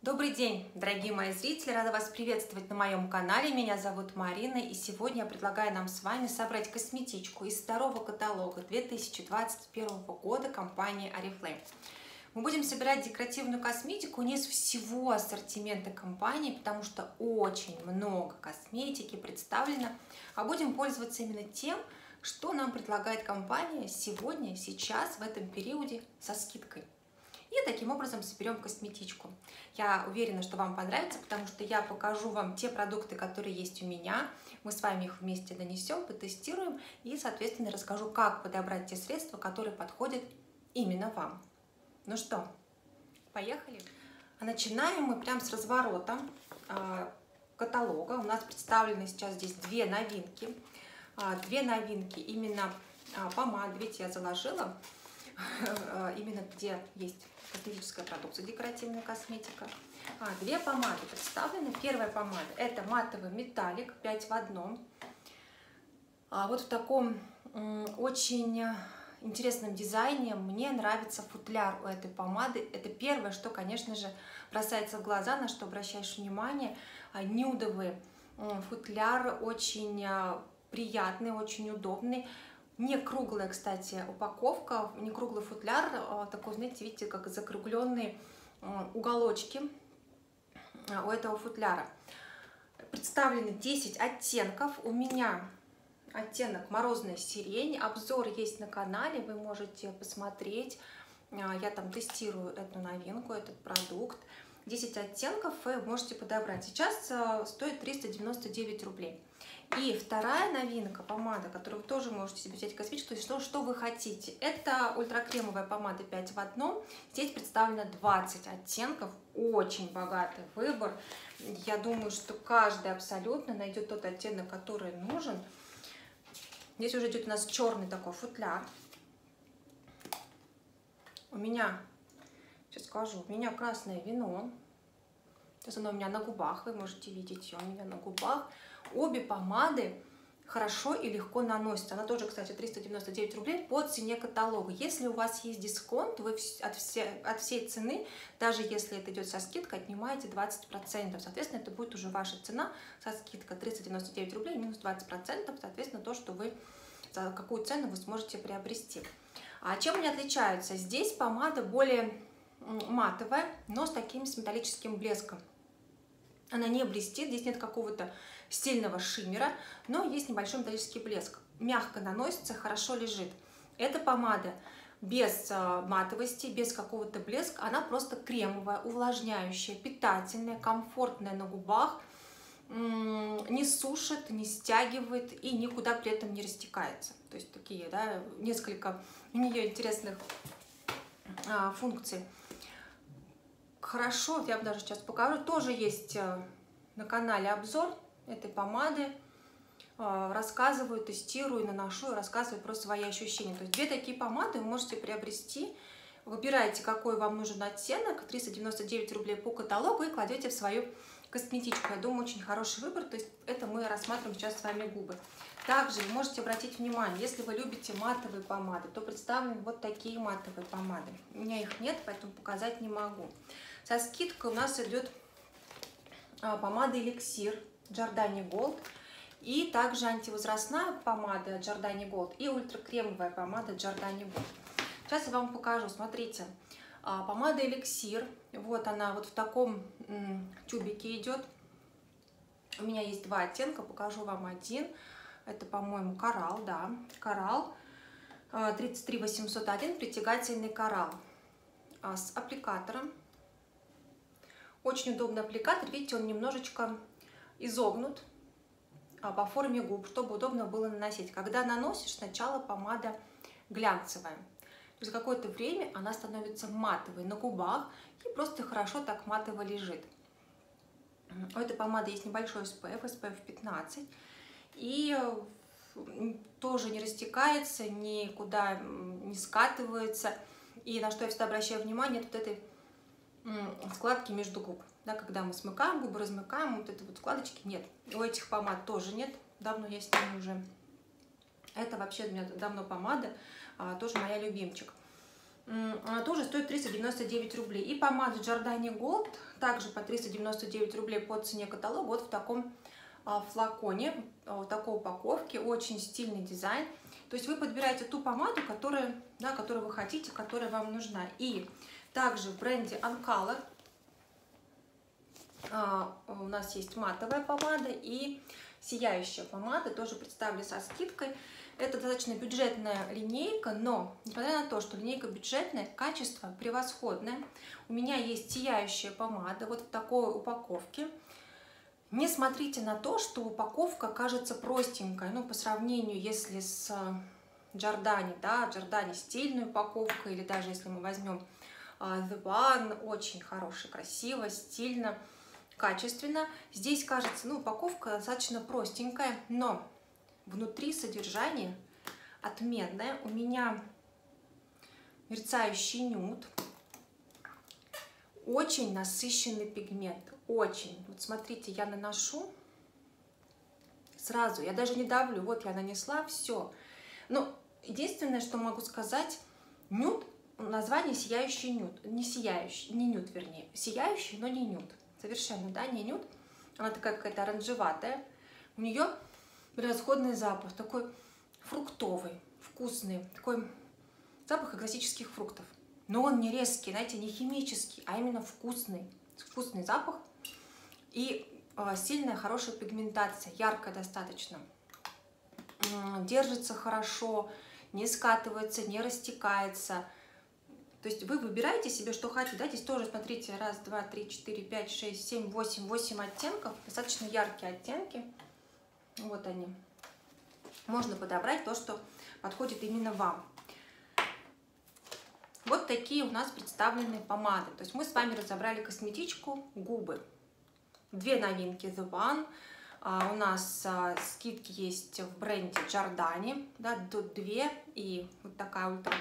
Добрый день, дорогие мои зрители! Рада вас приветствовать на моем канале. Меня зовут Марина, и сегодня я предлагаю нам с вами собрать косметичку из второго каталога 2021 года компании Oriflame. Мы будем собирать декоративную косметику не из всего ассортимента компании, потому что очень много косметики представлено, а будем пользоваться именно тем, что нам предлагает компания сегодня, сейчас, в этом периоде со скидкой. И таким образом соберем косметичку. Я уверена, что вам понравится, потому что я покажу вам те продукты, которые есть у меня. Мы с вами их вместе нанесем, потестируем и, соответственно, расскажу, как подобрать те средства, которые подходят именно вам. Ну что, поехали? Начинаем мы прям с разворота каталога. У нас представлены сейчас здесь две новинки. Две новинки именно помады, видите, я заложила. Именно где есть косметическая продукция, декоративная косметика. Две помады представлены. Первая помада — это матовый металлик 5 в 1. Вот в таком очень интересном дизайне. Мне нравится футляр у этой помады. Это первое, что, конечно же, бросается в глаза, на что обращаешь внимание. Нюдовый футляр, очень приятный, очень удобный. Не круглая, кстати, упаковка, не круглый футляр, такой, знаете, видите, как закругленные уголочки у этого футляра. Представлены 10 оттенков. У меня оттенок «Морозная сирень». Обзор есть на канале, вы можете посмотреть. Я там тестирую эту новинку, этот продукт. 10 оттенков вы можете подобрать. Сейчас стоит 399 рублей. И вторая новинка, помада, которую вы тоже можете себе взять косметику, то есть что вы хотите. Это ультракремовая помада 5 в 1. Здесь представлено 20 оттенков, очень богатый выбор. Я думаю, что каждый абсолютно найдет тот оттенок, который нужен. Здесь уже идет у нас черный такой футляр. У меня, сейчас скажу, у меня красное вино. Сейчас оно у меня на губах, вы можете видеть ее у меня на губах. Обе помады хорошо и легко наносятся. Она тоже, кстати, 399 рублей по цене каталога. Если у вас есть дисконт, вы от всей цены, даже если это идет со скидкой, отнимаете 20%. Соответственно, это будет уже ваша цена со скидкой 399 рублей минус 20%. Соответственно, то, что вы, за какую цену вы сможете приобрести. А чем они отличаются? Здесь помада более матовая, но с таким металлическим блеском. Она не блестит, здесь нет какого-то стильного шиммера, но есть небольшой металлический блеск. Мягко наносится, хорошо лежит. Эта помада без матовости, без какого-то блеска, она просто кремовая, увлажняющая, питательная, комфортная на губах, не сушит, не стягивает и никуда при этом не растекается. То есть такие, да, несколько у нее интересных функций. Хорошо, я вам даже сейчас покажу. Тоже есть на канале обзор этой помады. Рассказываю, тестирую, наношу и рассказываю про свои ощущения. То есть две такие помады вы можете приобрести. Выбираете, какой вам нужен оттенок, 399 рублей по каталогу, и кладете в свою косметичку. Я думаю, очень хороший выбор. То есть это мы рассматриваем сейчас с вами губы. Также вы можете обратить внимание, если вы любите матовые помады, то представлены вот такие матовые помады. У меня их нет, поэтому показать не могу. Со скидкой у нас идет помада эликсир Giordani Gold, и также антивозрастная помада Giordani Gold и ультракремовая помада Giordani Gold. Сейчас я вам покажу, смотрите, помада эликсир, вот она вот в таком тюбике идет. У меня есть два оттенка, покажу вам один. Это, по-моему, коралл, да, коралл 33801, притягательный коралл с аппликатором. Очень удобный аппликатор, видите, он немножечко изогнут по форме губ, чтобы удобно было наносить. Когда наносишь, сначала помада глянцевая. Через какое-то время она становится матовой на губах и просто хорошо так матово лежит. У этой помады есть небольшой SPF 15. И тоже не растекается, никуда не скатывается. И на что я всегда обращаю внимание, вот этой складки между губ. Да, когда мы смыкаем губы, размыкаем, вот этой вот складочки нет. У этих помад тоже нет. Давно я с ними уже. Это вообще у меня давно помада, тоже моя любимчик. Она тоже стоит 399 рублей. И помада Giordani Gold также по 399 рублей по цене каталога. Вот в таком флаконе, в такой упаковке. Очень стильный дизайн. То есть вы подбираете ту помаду, которую вы хотите, которая вам нужна. И также в бренде Uncolor у нас есть матовая помада и сияющая помада. Тоже представлена со скидкой. Это достаточно бюджетная линейка, но, несмотря на то, что линейка бюджетная, качество превосходное. У меня есть сияющая помада вот в такой упаковке. Не смотрите на то, что упаковка кажется простенькой. Ну, по сравнению, если с Giordani, да, Giordani стильная упаковка, или даже если мы возьмем The One, очень хорошая, красиво, стильно, качественно. Здесь, кажется, ну, упаковка достаточно простенькая, но внутри содержание отменное. У меня мерцающий нюд. Очень насыщенный пигмент. Очень. Вот смотрите, я наношу сразу. Я даже не давлю. Вот я нанесла, все. Но единственное, что могу сказать, нюд, название сияющий нюд. Не сияющий, не нюд, вернее. Сияющий, но не нюд. Совершенно, да, не нюд. Она такая какая-то оранжеватая. У нее превосходный запах, такой фруктовый, вкусный, такой запах экзотических фруктов. Но он не резкий, знаете, не химический, а именно вкусный. Вкусный запах и сильная, хорошая пигментация, яркая достаточно. Держится хорошо, не скатывается, не растекается. То есть вы выбираете себе, что хотите. Да? Здесь тоже, смотрите, 1, 2, 3, 4, 5, 6, 7, 8 оттенков. Достаточно яркие оттенки. Вот они. Можно подобрать то, что подходит именно вам. Вот такие у нас представлены помады. То есть мы с вами разобрали косметичку, губы. Две новинки The One. У нас скидки есть в бренде Giordani. Да, тут две. И вот такая ультра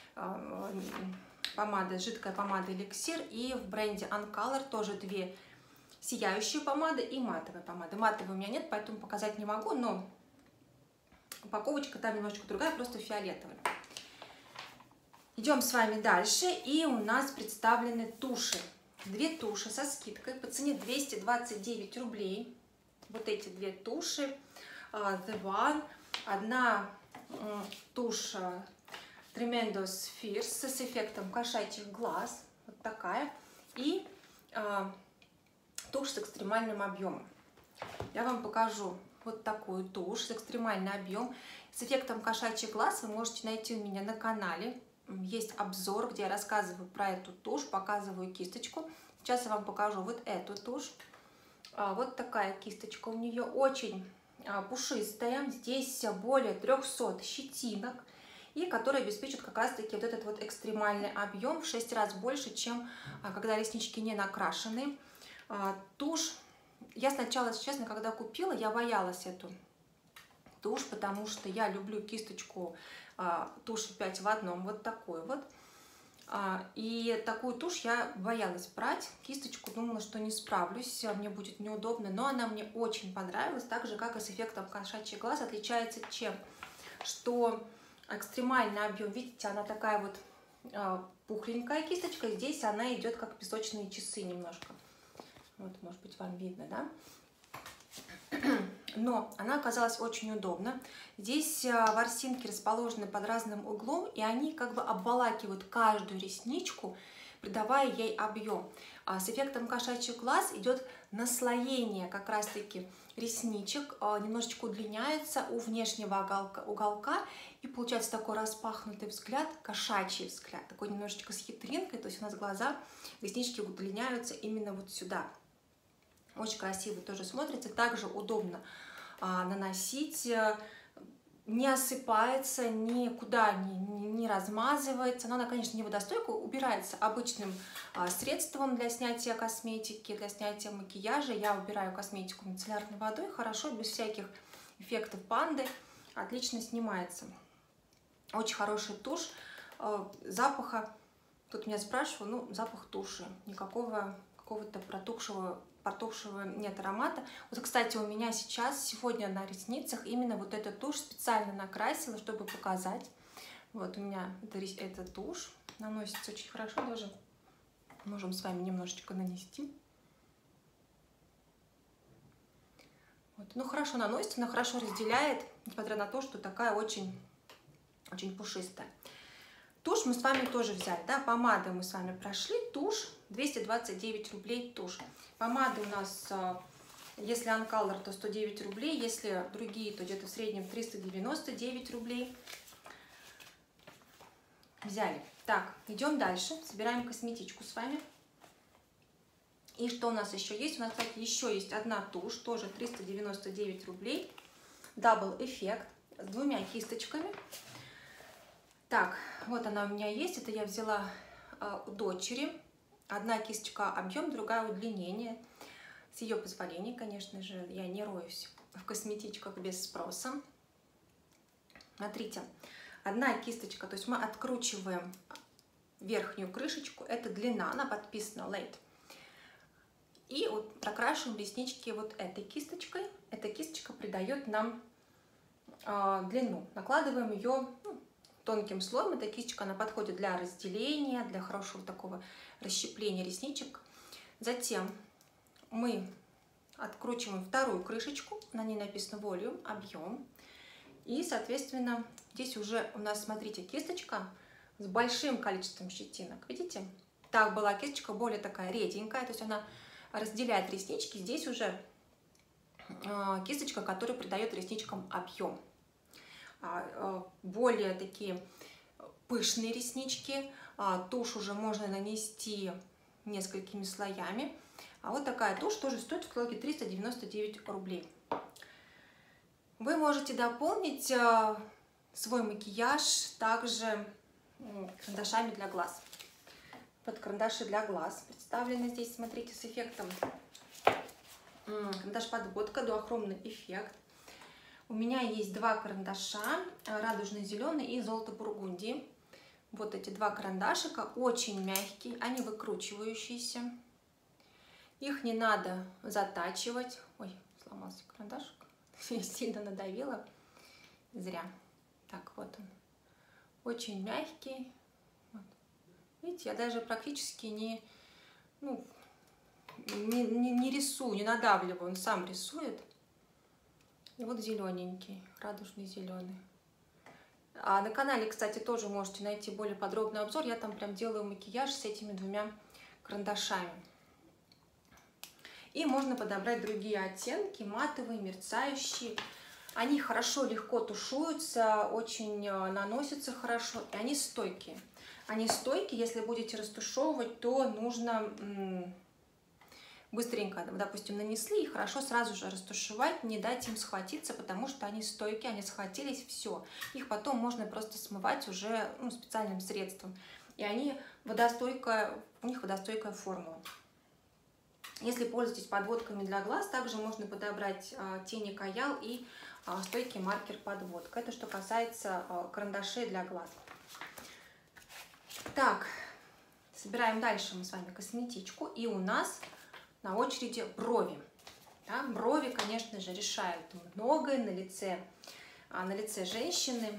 помада, жидкая помада эликсир. И в бренде Uncolor тоже две сияющие помады и матовая помада. Матовой у меня нет, поэтому показать не могу, но упаковочка там немножечко другая, просто фиолетовая. Идем с вами дальше, и у нас представлены туши. Две туши со скидкой по цене 229 рублей. Вот эти две туши The One. Одна тушь Tremendous Fierce с эффектом кошачьих глаз. Вот такая. И тушь с экстремальным объемом. Я вам покажу вот такую тушь с экстремальным объемом. С эффектом кошачьих глаз вы можете найти у меня на канале. Есть обзор, где я рассказываю про эту тушь, показываю кисточку. Сейчас я вам покажу вот эту тушь. Вот такая кисточка у нее, очень пушистая. Здесь более 300 щетинок, и которая обеспечит как раз-таки вот этот вот экстремальный объем в 6 раз больше, чем когда реснички не накрашены. Тушь, я сначала, если честно, когда купила, я боялась эту тушь, потому что я люблю кисточку тушь 5 в одном, вот такую вот. И такую тушь я боялась брать, кисточку, думала, что не справлюсь, мне будет неудобно, но она мне очень понравилась, так же, как и с эффектом кошачий глаз. Отличается чем? Что экстремальный объем, видите, она такая вот пухленькая кисточка, здесь она идет как песочные часы немножко. Вот, может быть, вам видно, да? Но она оказалась очень удобна. Здесь ворсинки расположены под разным углом, и они как бы обволакивают каждую ресничку, придавая ей объем. С эффектом кошачий глаз идет наслоение как раз-таки ресничек, немножечко удлиняется у внешнего уголка, и получается такой распахнутый взгляд, кошачий взгляд, такой немножечко с хитринкой, то есть у нас глаза, реснички удлиняются именно вот сюда. Очень красиво тоже смотрится, также удобно наносить, не осыпается, никуда не размазывается. Но она, конечно, не водостойкая, убирается обычным средством для снятия косметики, для снятия макияжа. Я убираю косметику мицеллярной водой, хорошо, без всяких эффектов панды, отлично снимается. Очень хорошая тушь, запаха, тут меня спрашивают, ну, запах туши, никакого какого-то протухшего нет аромата. Вот, кстати, у меня сегодня на ресницах именно вот эта тушь специально накрасила, чтобы показать. Вот у меня эта тушь, Наносится очень хорошо даже. Можем с вами немножечко нанести. Вот. Ну, хорошо наносится, она хорошо разделяет, несмотря на то, что такая очень пушистая. Тушь мы с вами тоже взяли, да, помады мы с вами прошли, тушь 229 рублей тушь. Помады у нас, если Uncolor, то 109 рублей, если другие, то где-то в среднем 399 рублей. Взяли. Так, идем дальше, собираем косметичку с вами. И что у нас еще есть? У нас, кстати, еще есть одна тушь, тоже 399 рублей. Double Effect с двумя кисточками. Так, вот она у меня есть. Это я взяла у дочери. Одна кисточка объем, другая удлинение. С ее позволения, конечно же, я не роюсь в косметичках без спроса. Смотрите, одна кисточка, то есть мы откручиваем верхнюю крышечку. Это длина, она подписана Late. И вот прокрашиваем реснички вот этой кисточкой. Эта кисточка придает нам длину. Накладываем ее тонким слоем. Эта кисточка, она подходит для разделения, для хорошего такого расщепления ресничек. Затем мы откручиваем вторую крышечку. На ней написано Volume, объем. И, соответственно, здесь уже у нас, смотрите, кисточка с большим количеством щетинок. Видите? Так была кисточка более такая реденькая, то есть она разделяет реснички. Здесь уже кисточка, которая придает ресничкам объем. Более такие пышные реснички. Тушь уже можно нанести несколькими слоями. А вот такая тушь тоже стоит в каталоге 399 рублей. Вы можете дополнить свой макияж также карандашами для глаз. Под карандаши для глаз представлены здесь, смотрите, с эффектом карандаш-подводка, дуохромный эффект. У меня есть два карандаша, радужный зеленый и золото бургундии. Вот эти два карандашика, очень мягкие, они выкручивающиеся. Их не надо затачивать. Ой, сломался карандашик, я сильно надавила, зря. Так, вот он, очень мягкий. Вот. Видите, я даже практически не рисую, не надавливаю, он сам рисует. И вот зелененький, радужный зеленый. А на канале, кстати, тоже можете найти более подробный обзор. Я там прям делаю макияж с этими двумя карандашами. И можно подобрать другие оттенки, матовые, мерцающие. Они хорошо, легко тушуются, очень наносятся хорошо, и они стойкие. Они стойкие, если будете растушевывать, то нужно быстренько, допустим, нанесли и хорошо сразу же растушевать, не дать им схватиться, потому что они стойкие, они схватились, все. Их потом можно просто смывать уже специальным средством. И они водостойкая, у них водостойкая формула. Если пользуетесь подводками для глаз, также можно подобрать тени Каял и стойкий маркер подводка. Это что касается карандашей для глаз. Так, собираем дальше мы с вами косметичку. И у нас на очереди брови. Да, брови, конечно же, решают многое на лице женщины.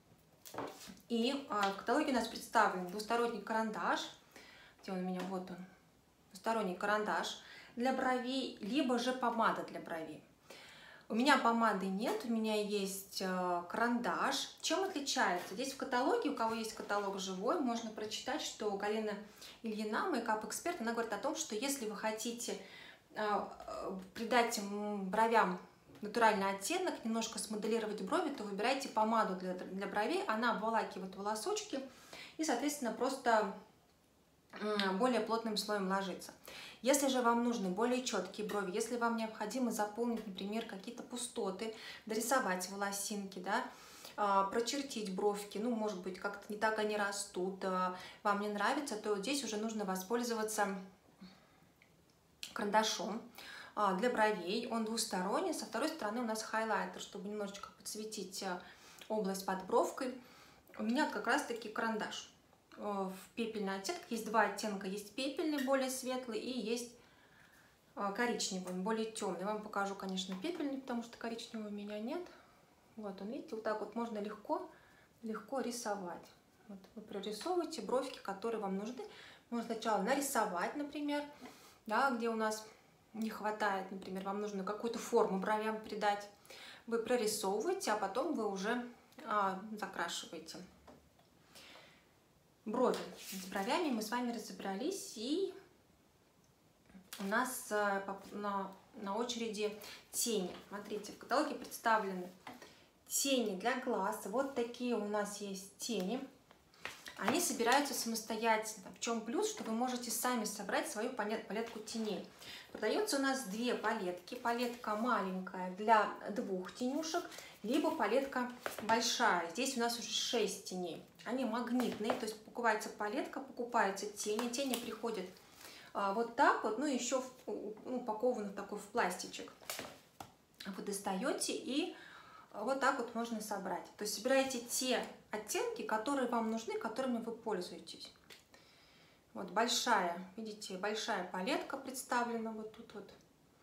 И в каталоге у нас представлен двусторонний карандаш. Где он у меня? Вот он. Двусторонний карандаш для бровей, либо же помада для бровей. У меня помады нет, у меня есть карандаш. Чем отличается? Здесь в каталоге, у кого есть каталог живой, можно прочитать, что Галина Ильина, мейкап-эксперт, она говорит о том, что если вы хотите придать бровям натуральный оттенок, немножко смоделировать брови, то выбирайте помаду для бровей. Она обволакивает волосочки и, соответственно, просто более плотным слоем ложится. Если же вам нужны более четкие брови, если вам необходимо заполнить, например, какие-то пустоты, дорисовать волосинки, да, прочертить бровки, может быть, как-то не так они растут, вам не нравится, то здесь уже нужно воспользоваться карандашом для бровей. Он двусторонний, со второй стороны у нас хайлайтер, чтобы немножечко подсветить область под бровкой. У меня как раз-таки карандаш в пепельный оттенок. Есть два оттенка. Есть пепельный, более светлый, и есть коричневый, более темный. Вам покажу, конечно, пепельный, потому что коричневого у меня нет. Вот он, видите, вот так вот можно легко рисовать. Вот вы прорисовываете бровки, которые вам нужны. Можно сначала нарисовать, например, да, где у нас не хватает, например, вам нужно какую-то форму бровям придать. Вы прорисовываете, а потом вы уже закрашиваете. Брови. С бровями мы с вами разобрались, и у нас на очереди тени. Смотрите, в каталоге представлены тени для глаз. Вот такие у нас есть тени. Они собираются самостоятельно. В чем плюс, что вы можете сами собрать свою палетку теней. Продается у нас две палетки. Палетка маленькая для 2 тенюшек, либо палетка большая. Здесь у нас уже 6 теней. Они магнитные, то есть покупается палетка, покупаются тени. Тени приходят вот так вот, ну еще упакованы такой в пластичек. Вы достаете и вот так вот можно собрать. То есть собираете те оттенки, которые вам нужны, которыми вы пользуетесь. Вот большая, видите, большая палетка представлена вот тут вот.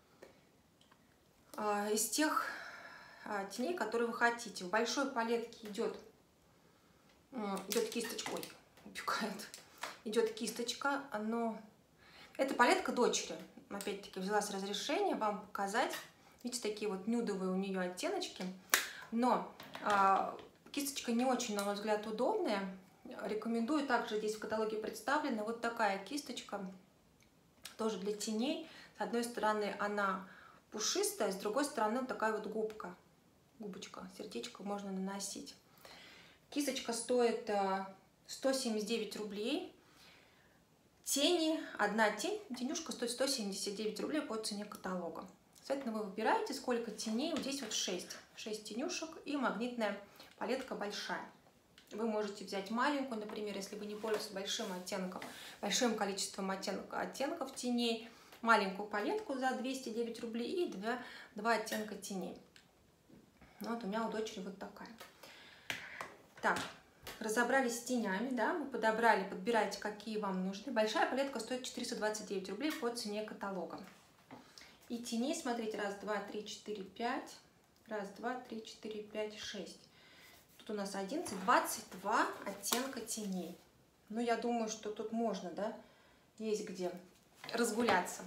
Из тех теней, которые вы хотите. В большой палетке идет кисточка, ой, убегает. Идет кисточка, но это палетка дочери. Опять-таки взяла с разрешения вам показать. Видите, такие вот нюдовые у нее оттеночки. Но кисточка не очень, на мой взгляд, удобная. Рекомендую. Также здесь в каталоге представлена вот такая кисточка. Тоже для теней. С одной стороны она пушистая, с другой стороны вот такая вот губка. Губочка, сердечко можно наносить. Кисточка стоит 179 рублей. Тени, одна тенюшка стоит 179 рублей по цене каталога. Соответственно, вы выбираете, сколько теней. Вот здесь вот 6 тенюшек и магнитная палетка большая. Вы можете взять маленькую, например, если вы не пользуетесь большим количеством оттенков теней. Маленькую палетку за 209 рублей и 2 оттенка теней. Вот у меня у дочери вот такая. Так, разобрались с тенями, да, мы подобрали, подбирайте, какие вам нужны. Большая палетка стоит 429 рублей по цене каталога. И теней, смотрите, 1, 2, 3, 4, 5. 1, 2, 3, 4, 5, 6. Тут у нас 11, 22 оттенка теней. Ну, я думаю, что тут можно, да, есть где разгуляться.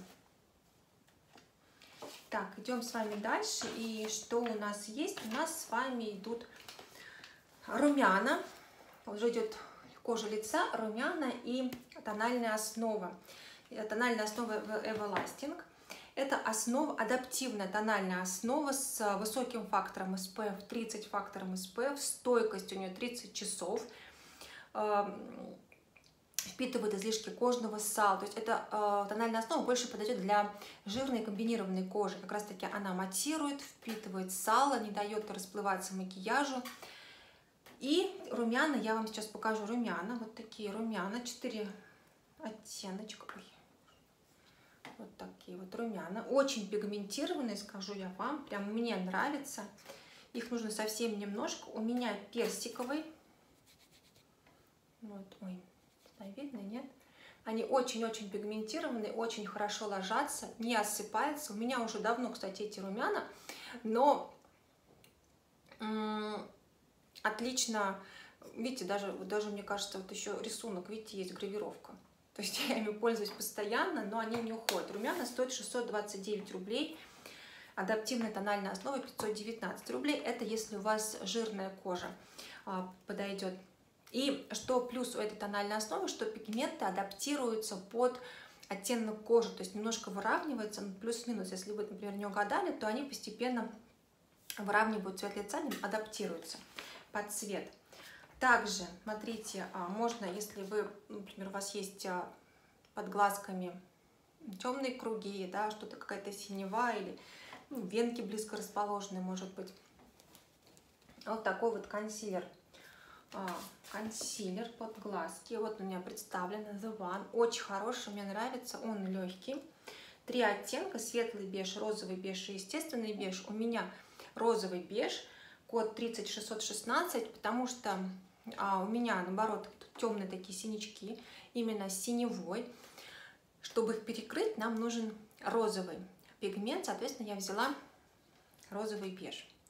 Так, идем с вами дальше. И что у нас есть? У нас с вами идут румяна. Уже идет кожа лица, румяна и тональная основа. Тональная основа Everlasting. Это основа, адаптивная тональная основа с высоким фактором SPF, 30 фактором SPF, стойкость у нее 30 часов, впитывает излишки кожного сала. То есть эта тональная основа больше подойдет для жирной комбинированной кожи. Как раз таки она матирует, впитывает сало, не дает расплываться макияжу. И румяна, я вам сейчас покажу румяна, вот такие румяна, 4 оттеночка. Ой. Вот такие вот румяна. Очень пигментированные, скажу я вам. Прям мне нравится. Их нужно совсем немножко. У меня персиковый. Вот, ой, видно, нет? Они очень-очень пигментированные, очень хорошо ложатся, не осыпаются. У меня уже давно, кстати, эти румяна. Но отлично, видите, даже мне кажется, вот еще рисунок, видите, есть гравировка. То есть я ими пользуюсь постоянно, но они не уходят. Румяна стоят 629 рублей. Адаптивная тональная основа 519 рублей. Это если у вас жирная кожа подойдет. И что плюс у этой тональной основы, что пигменты адаптируются под оттенок кожи. То есть немножко выравнивается, плюс-минус. Если вы, например, не угадали, то они постепенно выравнивают цвет лица, адаптируются под цвет. Также, смотрите, можно, если вы, например, у вас есть под глазками темные круги, да, что-то какая-то синева или венки близко расположенные, может быть, вот такой вот консилер. Консилер под глазки. Вот у меня представлен The One. Очень хороший, мне нравится, он легкий. 3 оттенка: светлый беж, розовый беж и естественный беж. У меня розовый беж, код 30616, потому что у меня, наоборот, темные такие синячки, именно синевой. Чтобы их перекрыть, нам нужен розовый пигмент, соответственно, я взяла розовый беж.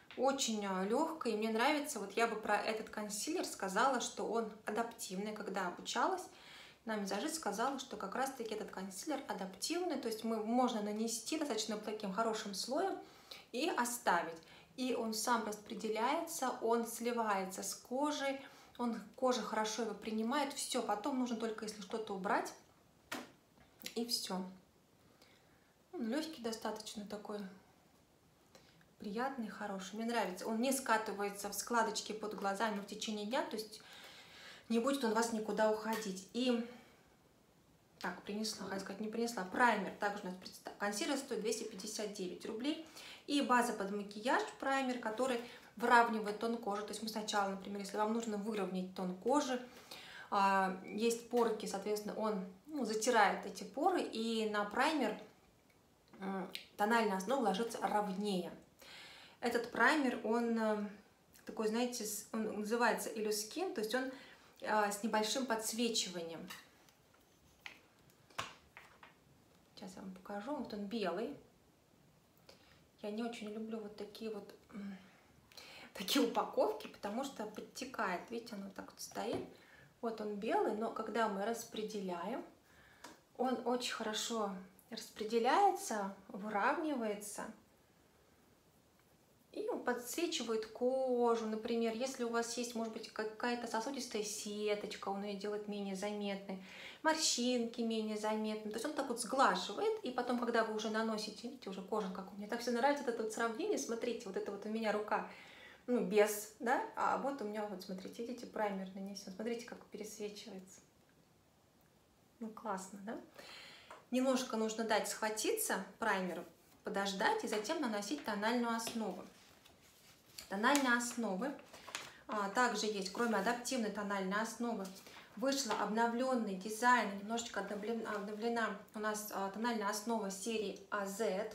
очень легкая, и мне нравится. Вот я бы про этот консилер сказала, что он адаптивный. Когда обучалась, нам визажист сказала, что как раз-таки этот консилер адаптивный, то есть можно нанести достаточно таким хорошим слоем и оставить. И он сам распределяется, он сливается с кожей, кожа хорошо его принимает, все. Потом нужно только, если что-то убрать, и все. Легкий достаточно такой, приятный, хороший. Мне нравится. Он не скатывается в складочки под глазами в течение дня, то есть не будет он вас никуда уходить. И так, принесла, хотела сказать, не принесла. Праймер также у нас консилер стоит 259 рублей. И база под макияж, праймер, который выравнивает тон кожи. То есть мы сначала, например, если вам нужно выровнять тон кожи, есть порки, соответственно, он затирает эти поры, и на праймер тональная основа ложится ровнее. Этот праймер, он такой, знаете, он называется Illuskin, то есть он с небольшим подсвечиванием. Сейчас я вам покажу. Вот он белый. Я не очень люблю вот такие упаковки, потому что подтекает. Видите, оно так вот стоит. Вот он белый, но когда мы распределяем, он очень хорошо распределяется, выравнивается. И он подсвечивает кожу. Например, если у вас есть, может быть, какая-то сосудистая сеточка, он ее делает менее заметной, морщинки менее заметны. То есть он так вот сглаживает, и потом, когда вы уже наносите, видите, уже кожа как у меня. Так все нравится вот это вот сравнение. Смотрите, вот это вот у меня рука, без, да, а вот у меня, вот смотрите, видите, праймер нанесен. Смотрите, как пересвечивается. Классно, да? Немножко нужно дать схватиться праймеру, подождать и затем наносить тональную основу. Тональные основы также есть, кроме адаптивной тональной основы, вышла обновленный дизайн, немножечко обновлена у нас тональная основа серии AZ.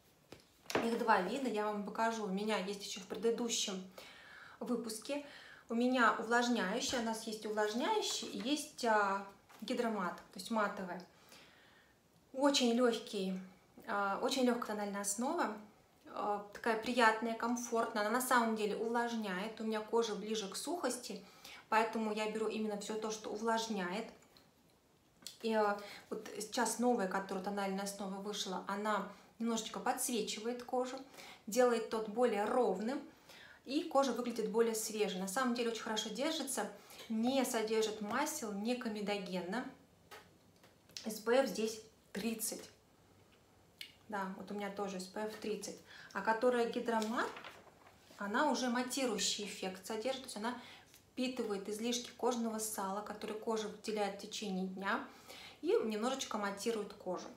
Их два вида, я вам покажу. У меня есть еще в предыдущем выпуске. У меня увлажняющая, у нас есть увлажняющий и есть гидромат, то есть матовая. Очень легкая тональная основа, такая приятная, комфортная. Она на самом деле увлажняет. У меня кожа ближе к сухости, поэтому я беру именно все то, что увлажняет. И вот сейчас новая, которая тональная основа вышла, она немножечко подсвечивает кожу, делает тот более ровным, и кожа выглядит более свежей. На самом деле очень хорошо держится, не содержит масел, не комедогенно. SPF здесь 30. Да, вот у меня тоже SPF 30. А которая гидромат, она уже матирующий эффект содержит, то есть она впитывает излишки кожного сала, который кожа выделяет в течение дня, и немножечко матирует кожу.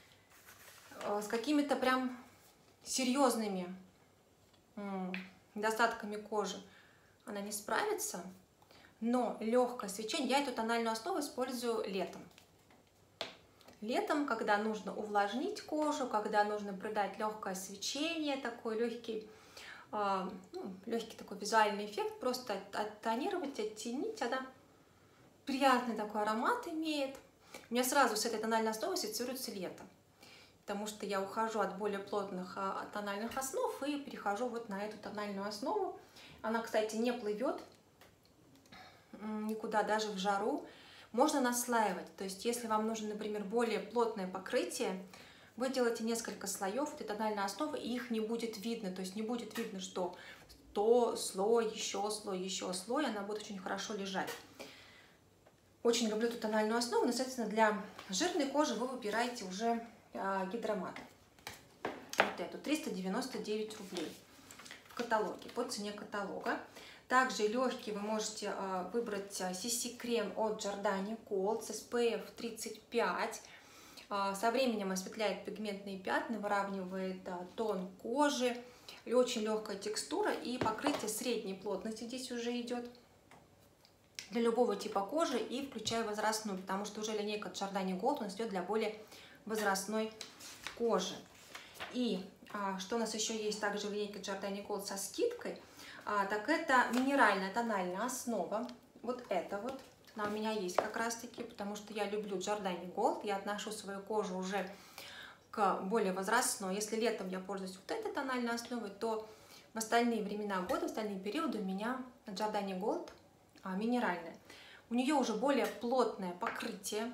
С какими-то прям серьезными недостатками кожи она не справится, но легкое свечение. Я эту тональную основу использую летом. Летом, когда нужно увлажнить кожу, когда нужно придать легкое свечение, такой легкий такой визуальный эффект, просто оттонировать, оттенить. Она приятный такой аромат имеет. У меня сразу с этой тональной основой ассоциируется лето, потому что я ухожу от более плотных тональных основ и перехожу вот на эту тональную основу. Она, кстати, не плывет никуда, даже в жару. Можно наслаивать, то есть если вам нужно, например, более плотное покрытие, вы делаете несколько слоев этой тональной основы, и их не будет видно, то есть не будет видно, что то слой, еще слой, она будет очень хорошо лежать. Очень люблю эту тональную основу, но, соответственно, для жирной кожи вы выбираете уже гидромат. Вот эту, 399 рублей в каталоге, по цене каталога. Также легкий вы можете выбрать CC-крем от Jordani Gold с SPF 35. Со временем осветляет пигментные пятна, выравнивает тон кожи. И очень легкая текстура и покрытие средней плотности здесь уже идет для любого типа кожи, и включая возрастную, потому что уже линейка Jordani Gold у нас идет для более возрастной кожи. И что у нас еще есть также в линейке Jordani Gold со скидкой, так это минеральная тональная основа. Вот это вот. Она у меня есть как раз таки, потому что я люблю Jordani Gold. Я отношу свою кожу уже к более возрастной. Если летом я пользуюсь вот этой тональной основой, то В остальные времена года, в остальные периоды у меня Giordani Gold минеральная. У нее уже более плотное покрытие.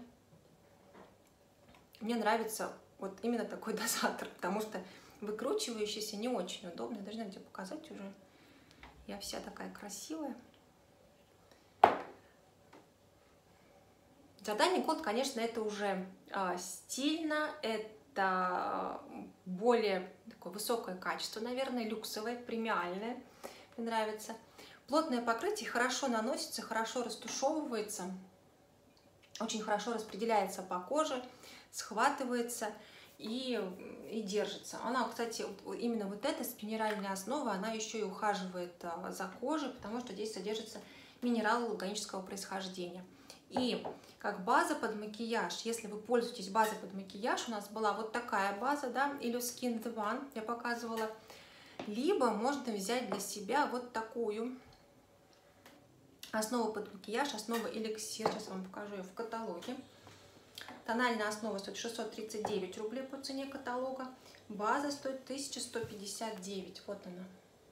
Мне нравится вот именно такой дозатор, потому что выкручивающийся не очень удобно. Я должна тебе показать уже. Я вся такая красивая. Giordani Gold, конечно, это уже стильно, это более такое высокое качество, наверное, люксовое, премиальное. Мне нравится. Плотное покрытие хорошо наносится, хорошо растушевывается, очень хорошо распределяется по коже, схватывается и держится. Она, кстати, именно вот эта спинеральная основа, она еще и ухаживает за кожей, потому что здесь содержится минералы вулканического происхождения. И как база под макияж, если вы пользуетесь базой под макияж, у нас была вот такая база, да, Illuskin The One, я показывала, либо можно взять для себя вот такую основу под макияж, основа эликсир, сейчас вам покажу ее в каталоге. Тональная основа стоит 639 рублей по цене каталога, база стоит 1159, вот она.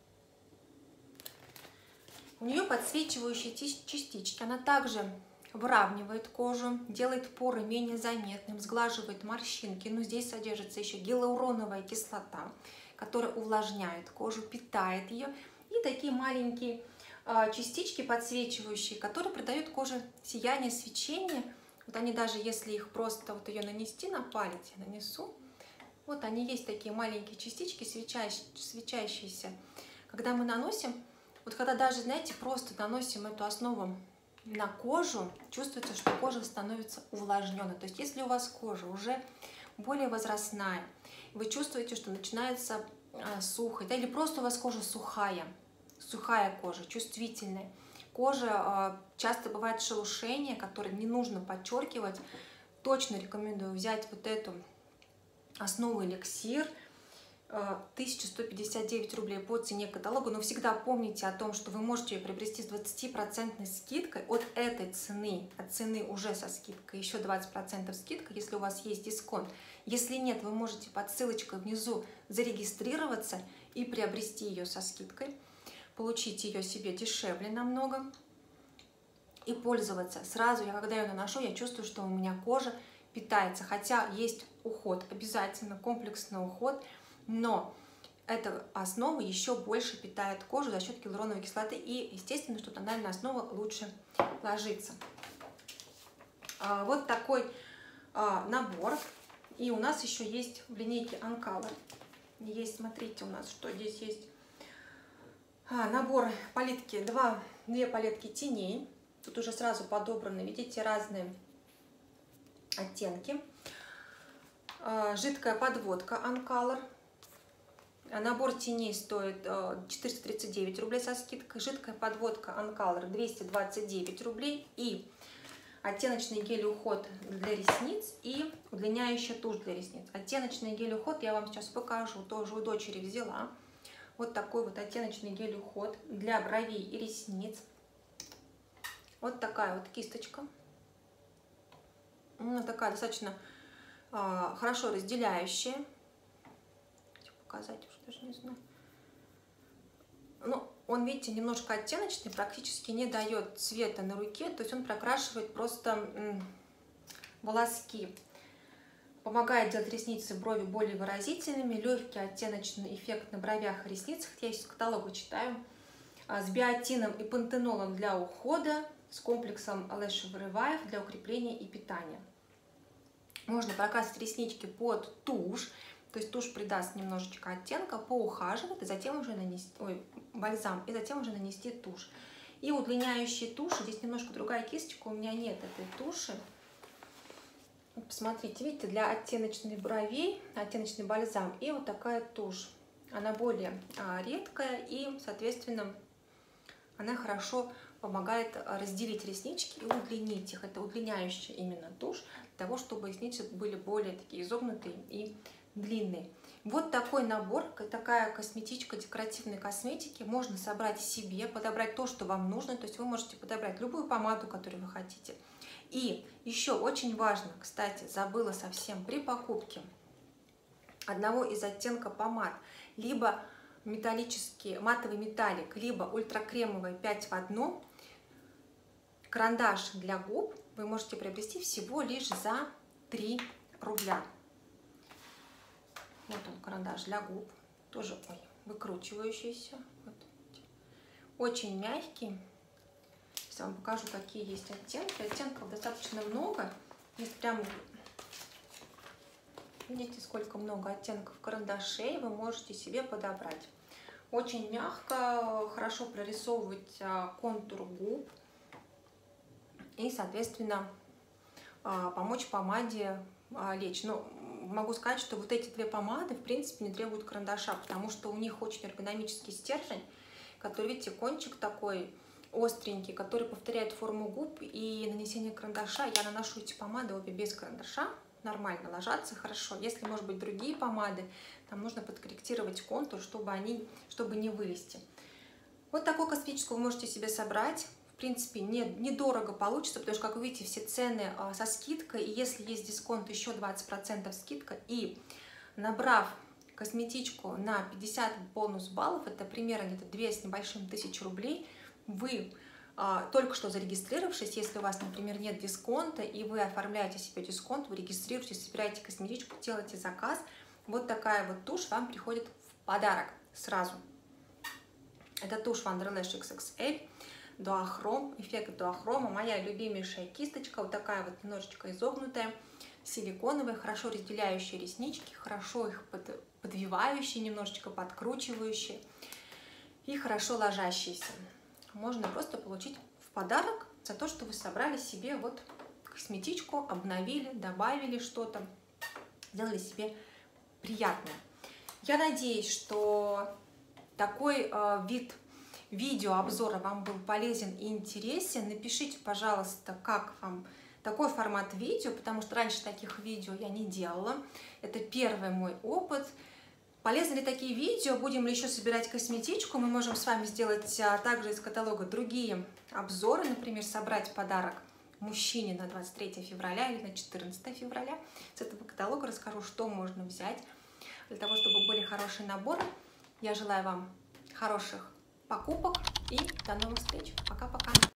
У нее подсвечивающие частички, она также выравнивает кожу, делает поры менее заметным, сглаживает морщинки. Но здесь содержится еще гиалуроновая кислота, которая увлажняет кожу, питает ее. И такие маленькие частички подсвечивающие, которые придают коже сияние, свечение. Вот они даже, если их просто вот ее нанести на палец, я нанесу, вот они есть такие маленькие частички, свечащиеся. Когда мы наносим, вот когда даже, знаете, просто наносим эту основу на кожу, чувствуется, что кожа становится увлажненной. То есть если у вас кожа уже более возрастная, вы чувствуете, что начинается сухость, да, или просто у вас кожа сухая кожа, чувствительная. Кожа часто бывает шелушение, которое не нужно подчеркивать. Точно рекомендую взять вот эту основу эликсир. 1159 рублей по цене каталога, но всегда помните о том, что вы можете ее приобрести с 20% скидкой от этой цены, от цены уже со скидкой, еще 20% скидка, если у вас есть дисконт. Если нет, вы можете под ссылочкой внизу зарегистрироваться и приобрести ее со скидкой, получить ее себе дешевле намного и пользоваться. Сразу, когда ее наношу, я чувствую, что у меня кожа питается, хотя есть уход, обязательно комплексный уход, но эта основа еще больше питает кожу за счет гиалуроновой кислоты, и естественно, что тональная основа лучше ложится. Вот такой набор. И у нас еще есть в линейке Uncolor. Есть, смотрите, у нас что здесь есть. Набор палитки, две палетки теней. Тут уже сразу подобраны, видите, разные оттенки. Жидкая подводка Uncolor. Набор теней стоит 439 рублей со скидкой. Жидкая подводка Uncolor 229 рублей. И оттеночный гель-уход для ресниц и удлиняющая тушь для ресниц. Оттеночный гель-уход я вам сейчас покажу. Тоже у дочери взяла. Вот такой вот оттеночный гель-уход для бровей и ресниц. Вот такая вот кисточка. Такая достаточно хорошо разделяющая. Показать уже даже не знаю. Ну, он, видите, немножко оттеночный, практически не дает цвета на руке, то есть он прокрашивает просто волоски. Помогает делать ресницы и брови более выразительными, легкий оттеночный эффект на бровях и ресницах. Я сейчас каталог читаю. С биотином и пантенолом для ухода, с комплексом Lash Revive для укрепления и питания. Можно прокрасить реснички под тушь. То есть тушь придаст немножечко оттенка, поухаживать, и затем уже нанести бальзам, и затем уже нанести тушь. И удлиняющие туши, здесь немножко другая кисточка, у меня нет этой туши. Вот посмотрите, видите, для оттеночных бровей, оттеночный бальзам, и вот такая тушь. Она более редкая, и, соответственно, она хорошо помогает разделить реснички и удлинить их. Это удлиняющая именно тушь, для того, чтобы ресницы были более такие изогнутые и длинный. Вот такой набор, такая косметичка декоративной косметики можно собрать себе, подобрать то, что вам нужно. То есть вы можете подобрать любую помаду, которую вы хотите. И еще очень важно, кстати, забыла совсем, при покупке одного из оттенков помад, либо металлический матовый металлик, либо ультракремовый 5 в 1. Карандаш для губ вы можете приобрести всего лишь за 3 рубля. Вот он, карандаш для губ, тоже выкручивающийся. Вот. Очень мягкий. Сейчас вам покажу, какие есть оттенки. Оттенков достаточно много. Есть прям, видите, сколько много оттенков карандашей вы можете себе подобрать. Очень мягко, хорошо прорисовывать контур губ и, соответственно, помочь помаде лечь. Но могу сказать, что вот эти две помады, в принципе, не требуют карандаша, потому что у них очень эргономический стержень, который, видите, кончик такой остренький, который повторяет форму губ, и нанесение карандаша, я наношу эти помады обе без карандаша, нормально ложатся хорошо. Если, может быть, другие помады, там нужно подкорректировать контур, чтобы не вылезти. Вот такую косметическую вы можете себе собрать. В принципе, недорого получится, потому что, как вы видите, все цены со скидкой, и если есть дисконт, еще 20% скидка, и набрав косметичку на 50 бонус баллов, это примерно где-то 2 с небольшим тысяч рублей, вы, только что зарегистрировавшись, если у вас, например, нет дисконта, и вы оформляете себе дисконт, вы регистрируетесь, собираете косметичку, делаете заказ, вот такая вот тушь вам приходит в подарок сразу. Это тушь Wonderlash XXL, дуохром, эффект дуохрома, моя любимейшая кисточка, вот такая вот немножечко изогнутая, силиконовая, хорошо разделяющая реснички, хорошо их подвивающие, немножечко подкручивающие и хорошо ложащиеся. Можно просто получить в подарок за то, что вы собрали себе вот косметичку, обновили, добавили что-то, сделали себе приятное. Я надеюсь, что такой вид видеообзора вам был полезен и интересен. Напишите, пожалуйста, как вам такой формат видео, потому что раньше таких видео я не делала. Это первый мой опыт. Полезны ли такие видео? Будем ли еще собирать косметичку? Мы можем с вами сделать также из каталога другие обзоры, например, собрать подарок мужчине на 23 февраля или на 14 февраля. С этого каталога расскажу, что можно взять для того, чтобы были хорошие наборы. Я желаю вам хороших покупок и до новых встреч. Пока-пока.